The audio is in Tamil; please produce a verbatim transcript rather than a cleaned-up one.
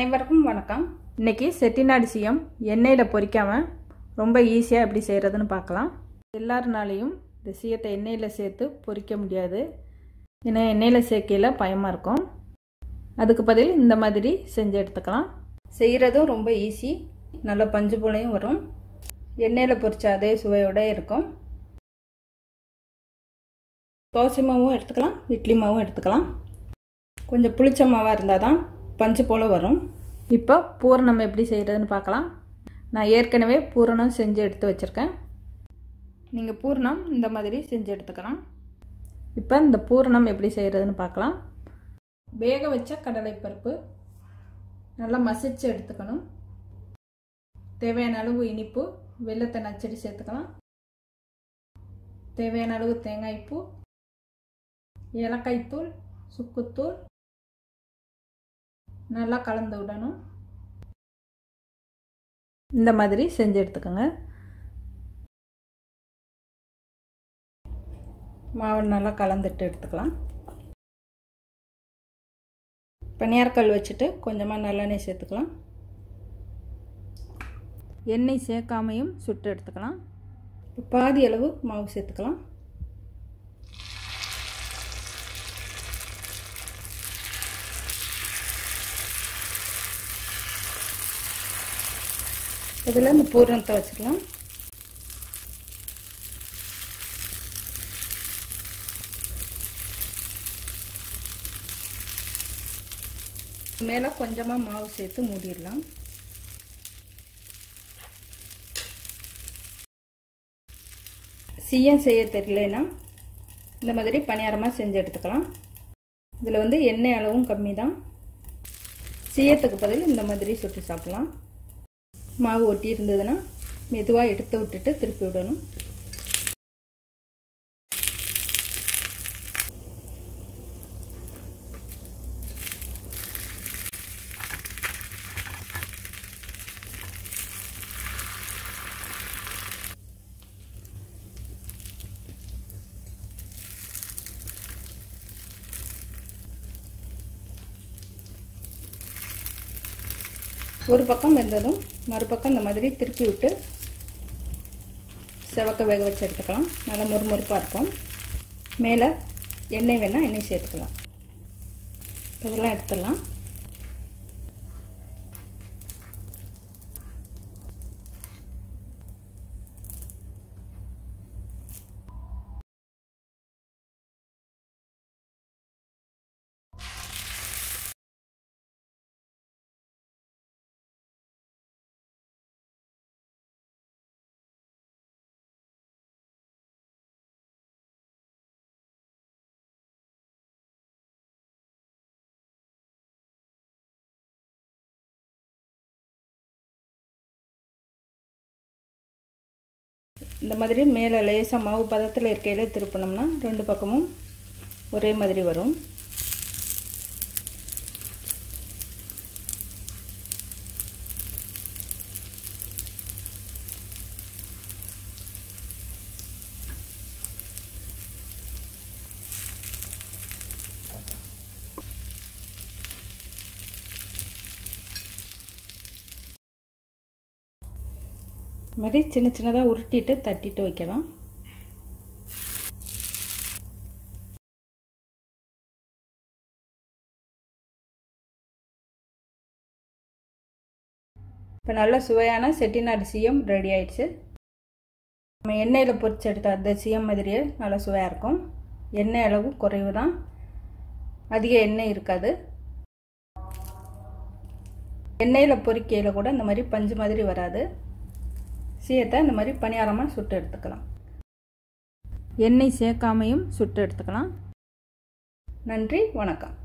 அனைவருக்கும் வணக்கம். இன்னைக்கு செட்டிநாடு சீயம் எண்ணெயில் பொரிக்காமல் ரொம்ப ஈஸியாக எப்படி செய்கிறதுன்னு பார்க்கலாம். எல்லாருனாலையும் இந்த சீயத்தை எண்ணெயில் சேர்த்து பொரிக்க முடியாது. ஏன்னா எண்ணெயில் சேர்க்கையில் பயமாக இருக்கும். அதுக்கு பதில் இந்த மாதிரி செஞ்சு எடுத்துக்கலாம். செய்கிறதும் ரொம்ப ஈஸி, நல்ல பஞ்சு போலையும் வரும். எண்ணெயில் பொரிச்ச அதே சுவையோடு இருக்கும். தோசை மாவும் எடுத்துக்கலாம், இட்லி மாவும் எடுத்துக்கலாம். கொஞ்சம் புளிச்ச மாவாக இருந்தால் தான் பஞ்சு போல் வரும். இப்போ பூரணம் எப்படி செய்கிறதுன்னு பார்க்கலாம். நான் ஏற்கனவே பூரணம் செஞ்சு எடுத்து வச்சுருக்கேன். நீங்கள் பூரணம் இந்த மாதிரி செஞ்சு எடுத்துக்கலாம். இப்போ இந்த பூரணம் எப்படி செய்கிறதுன்னு பார்க்கலாம். வேக வச்ச கடலைப்பருப்பு நல்லா மசிச்சு எடுத்துக்கணும். தேவையான அளவு இனிப்பு, வெல்லத்தை நச்சடி சேர்த்துக்கலாம். தேவையான அளவு தேங்காய்ப்பூ, ஏலக்காய்த்தூள், சுக்குத்தூள் நல்லா கலந்து விடணும். இந்த மாதிரி செஞ்சு எடுத்துக்கோங்க. மாவு நல்லா கலந்துட்டு எடுத்துக்கலாம். பனியாரக்கல் வச்சுட்டு கொஞ்சமாக நல்லெண்ணெய் சேர்த்துக்கலாம். எண்ணெய் சேர்க்காமையும் சுட்டு எடுத்துக்கலாம். பாதி அளவு மாவு சேர்த்துக்கலாம். இதில் இந்த பூரணத்தை வச்சுக்கலாம். மேலே கொஞ்சமாக மாவு சேர்த்து மூடிடலாம். சீயம் செய்ய தெரியலனா இந்த மாதிரி பணியாரமாக செஞ்சு எடுத்துக்கலாம். இதில் வந்து எண்ணெய் அளவும் கம்மி தான். சீயத்துக்கு பதில் இந்த மாதிரி சுட்டு சாப்பிடலாம். மாவு ஒட்டி இருந்ததுன்னா மெதுவாக எடுத்து விட்டுட்டு திருப்பி விடணும். ஒரு பக்கம் வெந்ததும் மறுபக்கம் இந்த மாதிரி திருப்பி விட்டு செவக்க வேக வச்சு எடுத்துக்கலாம். நல்லா மொறுமொறுப்பாக இருக்கும். மேலே எண்ணெய் வேணால் எண்ணெய் சேர்த்துக்கலாம். இதெல்லாம் எடுத்துடலாம். இந்த மாதிரி மேலே லேசாக மாவு பதத்தில் இருக்கையில் திருப்பினோம்னா ரெண்டு பக்கமும் ஒரே மாதிரி வரும். மாதிரி சின்ன சின்னதாக உருட்டிட்டு தட்டிட்டு வைக்கலாம். இப்போ நல்ல சுவையான செட்டிநாடு சீயம் ரெடி ஆயிடுச்சு. நம்ம எண்ணெயில் பொரிச்சு எடுத்த அந்த சீயம் மாதிரியே நல்லா சுவையாக இருக்கும். எண்ணெய் அளவு குறைவு தான், அதிக எண்ணெய் இருக்காது. எண்ணெயில் பொரிக்கையில் கூட இந்த மாதிரி பஞ்சு மாதிரி வராது. சீயத்தை இந்த மாதிரி பணியாரமாக சுட்டு எடுத்துக்கலாம். எண்ணெய் சேர்க்காமையும் சுட்டு எடுத்துக்கலாம். நன்றி, வணக்கம்.